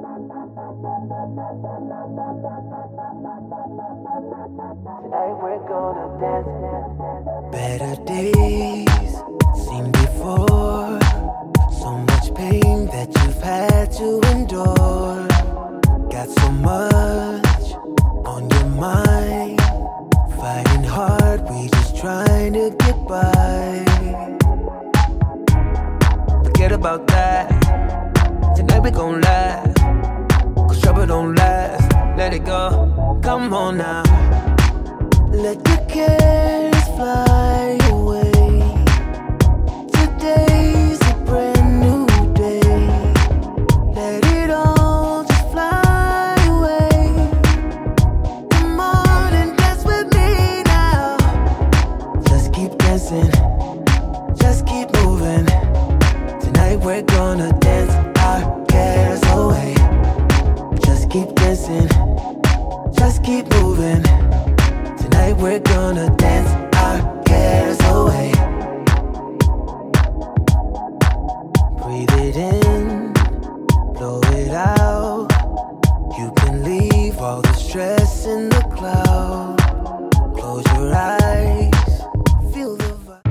Tonight we're gonna dance. Better days seen before. So much pain that you've had to endure. Got so much on your mind. Fighting hard, we just trying to get by. Forget about that. Tonight we gon' laugh. Cause trouble don't last. Let it go. Come on now. Let your cares fly away. Today's a brand new day. Let it all just fly away. Come on and dance with me now. Just keep dancing, just keep moving. Tonight we're gonna dance our cares away. Just keep dancing, just keep moving. Tonight we're gonna dance our cares away. Breathe it in, blow it out. You can leave all the stress in the cloud. Close your eyes, feel the vibe.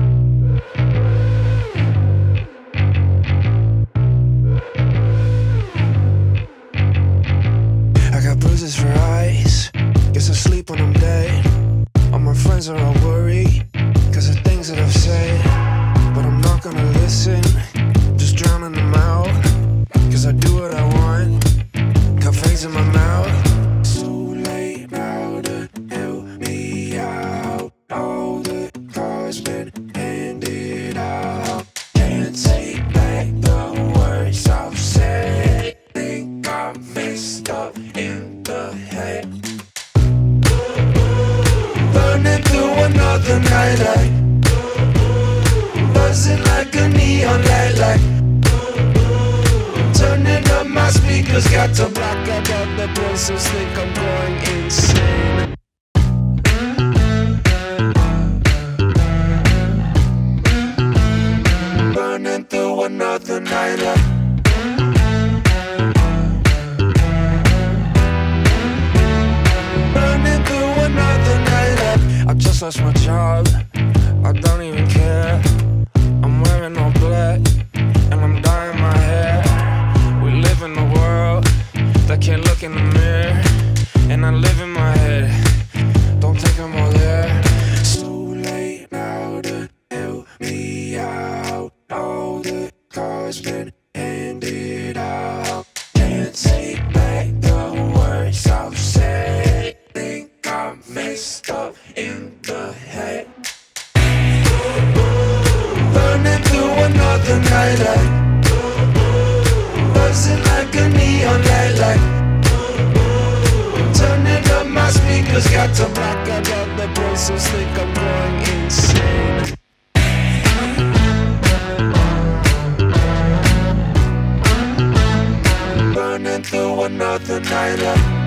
I got bruises for eyes. Guess I sleep when I'm dead. All my friends are all worried cause of things that I've said. But I'm not gonna listen, just drowning them out. Cause I do what I want, got fangs in my mouth. So late now to help me out. All the cards been handed out. Can't take back the words I've said. Think I messed up in the head. Burning through another night light. Buzzing like a neon light light. Turning up my speakers, got to block out all the voices, think I'm going insane. Burning through another night light. Burning through another night light. I just lost my job, I don't even care. I'm wearing all black, and I'm dyeing my hair. We live in a world that can't look in the mirror, and I live in my head, don't think I'm all there. So late now to help me out. All the cards been handed out. Can't take back the words I've said. Think I messed up in the head. Burning through another night light. Buzzing like a neon light light. Turning up my speakers, got to block out all the voices, think I'm going insane. Burning through another night light.